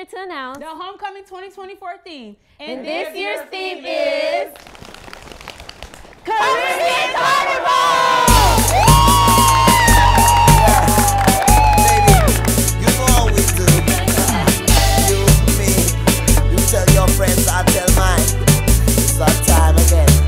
here to announce the Homecoming 2024 theme. And this year's theme is Caribbean Carnival! Baby, you always do. You, me, you tell your friends, I tell mine. It's that time again.